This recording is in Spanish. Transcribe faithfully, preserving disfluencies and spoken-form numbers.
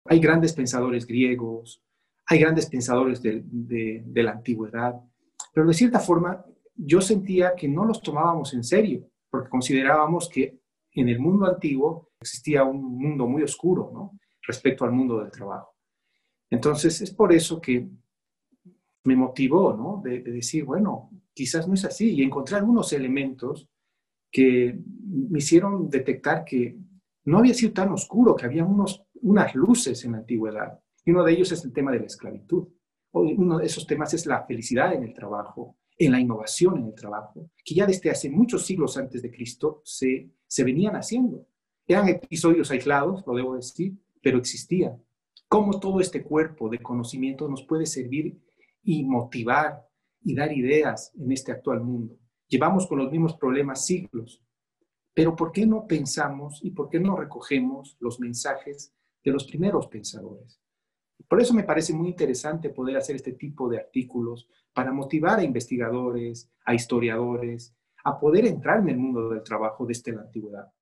Hay grandes pensadores griegos, hay grandes pensadores de, de, de la antigüedad, pero de cierta forma yo sentía que no los tomábamos en serio, porque considerábamos que en el mundo antiguo existía un mundo muy oscuro, ¿no?, respecto al mundo del trabajo. Entonces es por eso que me motivó, ¿no?, de, de decir, bueno, quizás no es así, y encontré algunos elementos que me hicieron detectar que no había sido tan oscuro, que había unos, unas luces en la antigüedad. Y uno de ellos es el tema de la esclavitud. Uno de esos temas es la felicidad en el trabajo, en la innovación en el trabajo, que ya desde hace muchos siglos antes de Cristo se, se venían haciendo. Eran episodios aislados, lo debo decir, pero existían. Cómo todo este cuerpo de conocimiento nos puede servir y motivar y dar ideas en este actual mundo. Llevamos con los mismos problemas siglos, pero ¿por qué no pensamos y por qué no recogemos los mensajes de los primeros pensadores? Por eso me parece muy interesante poder hacer este tipo de artículos para motivar a investigadores, a historiadores, a poder entrar en el mundo del trabajo desde la antigüedad.